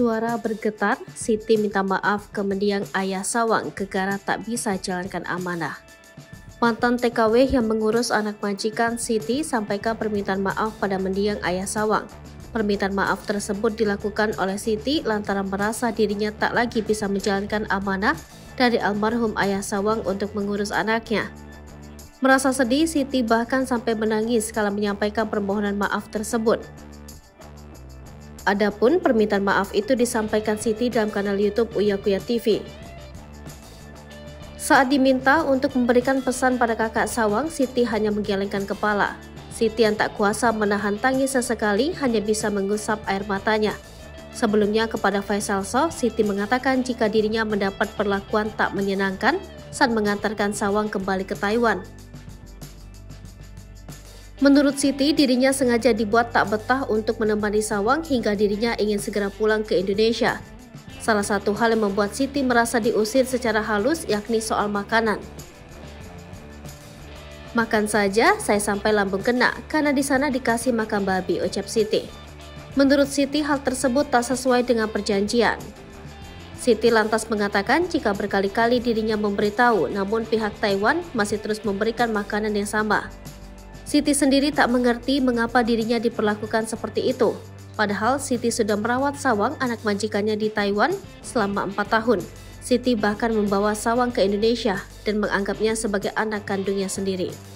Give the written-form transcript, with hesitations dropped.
Suara bergetar, Siti minta maaf ke mendiang ayah sawang gegara tak bisa jalankan amanah. Mantan TKW yang mengurus anak majikan Siti sampaikan permintaan maaf pada mendiang ayah sawang. Permintaan maaf tersebut dilakukan oleh Siti lantaran merasa dirinya tak lagi bisa menjalankan amanah dari almarhum ayah sawang untuk mengurus anaknya. Merasa sedih, Siti bahkan sampai menangis kala menyampaikan permohonan maaf tersebut. Adapun permintaan maaf itu disampaikan Siti dalam kanal YouTube Uya Kuya TV. Saat diminta untuk memberikan pesan pada kakak sawang, Siti hanya menggelengkan kepala. Siti yang tak kuasa menahan tangis sesekali hanya bisa mengusap air matanya. Sebelumnya kepada Faisal Sow, Siti mengatakan jika dirinya mendapat perlakuan tak menyenangkan saat mengantarkan sawang kembali ke Taiwan. Menurut Siti, dirinya sengaja dibuat tak betah untuk menemani sawang hingga dirinya ingin segera pulang ke Indonesia. Salah satu hal yang membuat Siti merasa diusir secara halus yakni soal makanan. "Makan saja, saya sampai lambung kena karena di sana dikasih makan babi," ucap Siti. Menurut Siti, hal tersebut tak sesuai dengan perjanjian. Siti lantas mengatakan jika berkali-kali dirinya memberitahu, namun pihak Taiwan masih terus memberikan makanan yang sama. Siti sendiri tak mengerti mengapa dirinya diperlakukan seperti itu. Padahal Siti sudah merawat sawang anak majikannya di Taiwan selama 4 tahun. Siti bahkan membawa sawang ke Indonesia dan menganggapnya sebagai anak kandungnya sendiri.